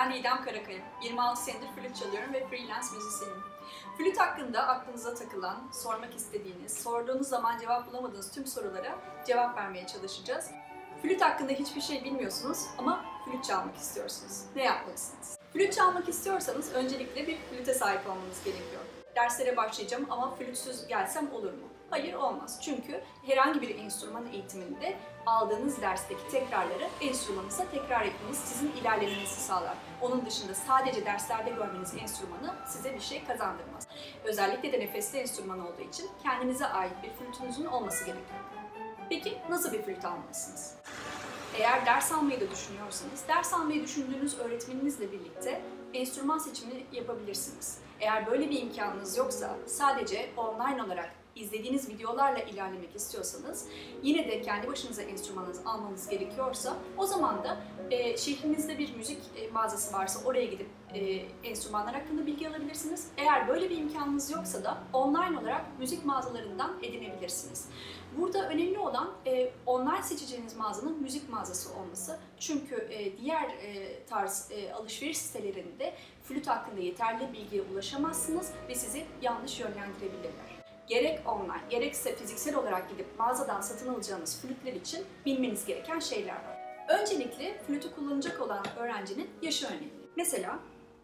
Ben Didem Karakaya. 26 senedir flüt çalıyorum ve freelance müzisyenim. Flüt hakkında aklınıza takılan, sormak istediğiniz, sorduğunuz zaman cevap bulamadığınız tüm sorulara cevap vermeye çalışacağız. Flüt hakkında hiçbir şey bilmiyorsunuz ama flüt çalmak istiyorsunuz. Ne yapmalısınız? Flüt çalmak istiyorsanız öncelikle bir flüte sahip olmanız gerekiyor. Derslere başlayacağım ama flütsüz gelsem olur mu? Hayır, olmaz. Çünkü herhangi bir enstrüman eğitiminde aldığınız dersteki tekrarları enstrümanınıza tekrar etmeniz sizin ilerlemenizi sağlar. Onun dışında sadece derslerde görmeniz enstrümanı size bir şey kazandırmaz. Özellikle de nefesli enstrüman olduğu için kendinize ait bir flütünüzün olması gerekiyor. Peki nasıl bir flüt almalısınız? Eğer ders almayı da düşünüyorsanız, ders almayı düşündüğünüz öğretmeninizle birlikte enstrüman seçimini yapabilirsiniz. Eğer böyle bir imkanınız yoksa, sadece online olarak izlediğiniz videolarla ilerlemek istiyorsanız, yine de kendi başınıza enstrümanınızı almanız gerekiyorsa, o zaman da şehrinizde bir müzik mağazası varsa oraya gidip enstrümanlar hakkında bilgi alabilirsiniz. Eğer böyle bir imkanınız yoksa da online olarak müzik mağazalarından edinebilirsiniz. Burada önemli olan online seçeceğiniz mağazanın müzik mağazası olması. Çünkü diğer tarz alışveriş sitelerinde flüt hakkında yeterli bilgiye ulaşamazsınız ve sizi yanlış yönlendirebilirler. Gerek online, gerekse fiziksel olarak gidip mağazadan satın alacağınız flütler için bilmeniz gereken şeyler var. Öncelikle flütü kullanacak olan öğrencinin yaşı önemli. Mesela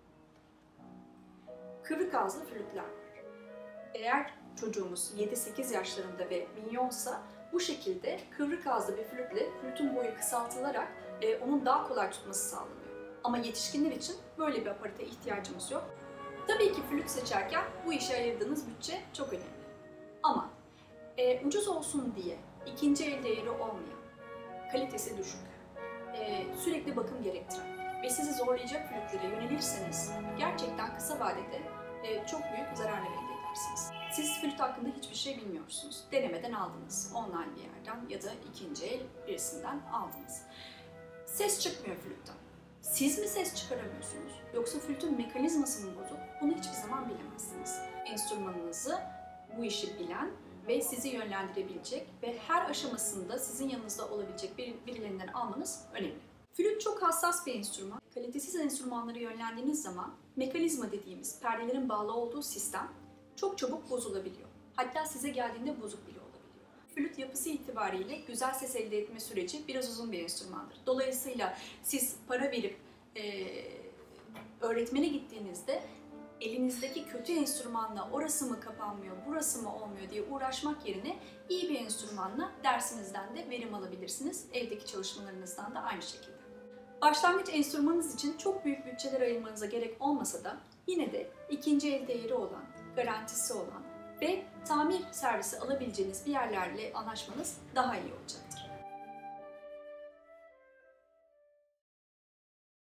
kıvrık ağızlı flütler var. Eğer çocuğumuz 7-8 yaşlarında ve minyonsa bu şekilde kıvrık ağızlı bir flütle flütün boyu kısaltılarak onun daha kolay tutması sağlanıyor. Ama yetişkinler için böyle bir aparata ihtiyacımız yok. Tabii ki flüt seçerken bu işe ayırdığınız bütçe çok önemli. Ama ucuz olsun diye ikinci el değeri olmayan, kalitesi düşük, sürekli bakım gerektiren ve sizi zorlayacak flütlere yönelirseniz gerçekten kısa vadede çok büyük zararlar elde edersiniz. Siz flüt hakkında hiçbir şey bilmiyorsunuz. Denemeden aldınız. Online bir yerden ya da ikinci el birisinden aldınız. Ses çıkmıyor flütten. Siz mi ses çıkaramıyorsunuz? Yoksa flütün mekanizması mı bozuk? Bunu hiçbir zaman bilemezsiniz. Enstrümanınızı bu işi bilen ve sizi yönlendirebilecek ve her aşamasında sizin yanınızda olabilecek birilerinden almanız önemli. Flüt çok hassas bir enstrüman. Kalitesiz enstrümanlara yönlendiğiniz zaman mekanizma dediğimiz perdelerin bağlı olduğu sistem çok çabuk bozulabiliyor. Hatta size geldiğinde bozuk bile olabiliyor. Flüt yapısı itibariyle güzel ses elde etme süreci biraz uzun bir enstrümandır. Dolayısıyla siz para verip öğretmene gittiğinizde elinizdeki kötü enstrümanla orası mı kapanmıyor, burası mı olmuyor diye uğraşmak yerine iyi bir enstrümanla dersinizden de verim alabilirsiniz. Evdeki çalışmalarınızdan da aynı şekilde. Başlangıç enstrümanınız için çok büyük bütçeler ayırmanıza gerek olmasa da yine de ikinci el değeri olan, garantisi olan ve tamir servisi alabileceğiniz bir yerlerle anlaşmanız daha iyi olacak.